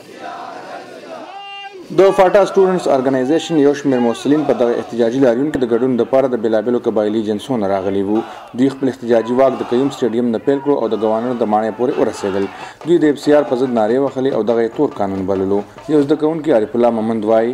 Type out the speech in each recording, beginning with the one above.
د فاټا سټوډنټس ارګنایزیشن یو شمېر محصلین په دغه احتجاجي لاریون کې د ګډون لپاره د بېلابېلو قبایلي جنسونو راغلي وو. دوی خپل احتجاجي واک د قیوم سټیډیم نه پیل کړو او د ګورنر د ماڼۍ پورې ورسېدل. دوی د FCR په ضد نارې وهلې او دغه یې تور قانون بللو. یو زده کوونکی عارف الله محمد وایي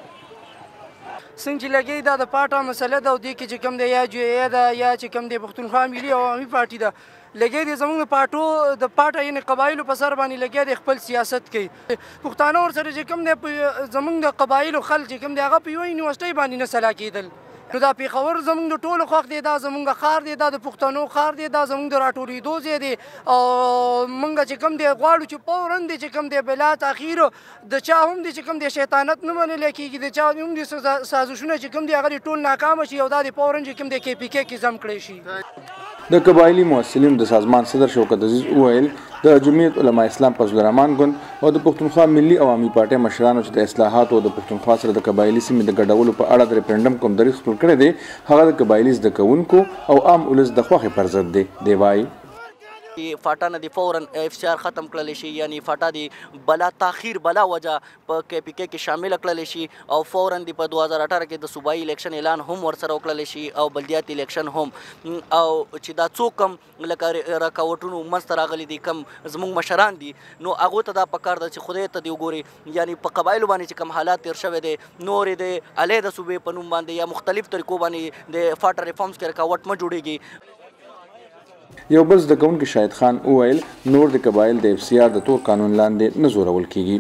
څنګه چې لګي دا د پاټا مسله ده او دې کې چې کوم دی یا جویه ده یا چې کوم دی پښتونخوا ملي عوامي پارټي ده لګي دی زموږ د پاټا یعنې قبایلو په سر باندې لګي دی خپل سیاست کوي. پښتانه ورسره چې کوم دی زموږ د قبایلو خلک چې کوم دی هغه په یوه یونیورسټۍ باندې نه سلا کېدل. نو دا پېښور زموږ د ټولو خوښ دی، دا زموږ ښار دی، دا د پښتنو ښار دی، دا زموږ د راټولېدو ځای دی او موږ چې کوم دی غواړو چې فوراً دی چې کوم دی بلا تاخیر د چا هم دی چې کوم دی شیطانت نه منلی کېږي، د چا هم دی سازشونه چې کوم دی هغه ټول ناکامه شي او دا د فوراً چې کوم دی KPK کې ضم کړی شي. د قبایلي محصلینو د سازمان صدر شوکت عزیز وویل د جمعیت علما اسلام فضل الرحمن ګوند او د پښتونخوا ملي عوامي پارټۍ مشرانو چې د اصلاحاتو او د پښتونخوا سره د قبایلي سیمې د ګډولو په اړه د ریفرنډم کوم دریځ خپل کړی دی هغه د قبایلي زده کوونکو او عام ولس د خوښې پر ضد دی. دی وایي فاټا نه دی فوراً FCR ختم کړلی شي، یعنی فاټا دی بلا تاخیر بلا وجه په KPK کې شامل کړلی شي او فوراً دی په 2018 کې د صوبایي الیکشن اعلان هم ورسره وکړلی شي او بلدیاتي الیکشن هم، او چې دا څوک کم لکه رکاوټونو منځته راغلي دي کم زموږ مشران دي نو هغو ته دا پکار ده چې خدای ته دې وګوري، یعنی په قبایلو باندې چې کم حالات تیر شوی دی نورې د علیحده صوبې په نوم باندې یا مختلف طریقو باندې د فاټا ریفارمز کې رکاوټ مه جوړېږي. یو بل زده کوونکی شاهد خان وویل نور د قبایل د FCR د تور قانون لاندې نه زورول کیږي.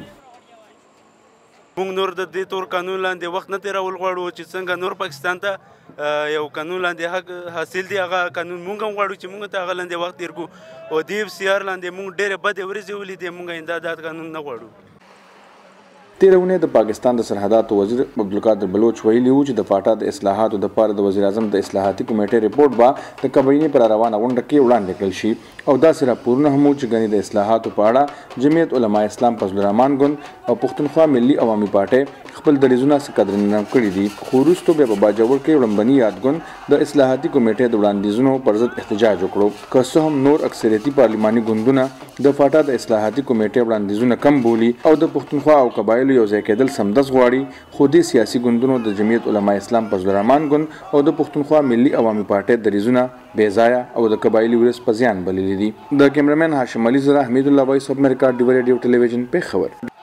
موږ نور د دې تور قانون لاندې وخت نه تېرول غواړو چې څنګه نور پاکستان ته یو قانون لاندې حق حاصل دی هغه قانون موږ هم غواړو چې موږ ته هغه لاندې وخت تېر کړو او د FCR لاندې موږ ډېرې بدې ورځې ولیدې موږ امدادات قانون نه غواړو. تېره اونۍ د پاکستان د سرحداتو وزیر عبدالقادر بلوچ ویلي وو چې د فاټا د اصلاحاتو دپاره د وزیر اعظم د اصلاحاتي کمیټې رپورټ به د کابینې پر روانه غونډه کې وړاندې کړل شي او داسې راپورونه هم وو چې ګنې د اصلاحاتو په اړه جمعیت علما اسلام فضل الرحمن ګوند او پښتونخوا ملي عوامي پارټۍ خپل دریځونه څه قدر نه کړي دي. خو وروستو بیا په باجوړ کې وړاندبني یاد ګوند د اصلاحاتي کمیټې د وړاندیزونو پر ضد احتجاج وکړو. که څه هم نور اکثریتي پارلماني ګوندونه د فاټا د اصلاحاتي کمیټې وړاندیزونه کم بولي او د پښتونخوا او قبایلو یو ځای کېدل سمدس غواړي، خو دې سیاسي ګوندونو د جمعیت علما اسلام فضل الرحمن ګوند او د پښتونخوا ملي عوامي پارټۍ دریځونه بې ځایه او د قبایلي ولس په زیان بللي دي. د کیمرمین هاشم علي زره حمید الله وایس اف امریکا ډیو ریډیو ټلویزیون پېښور.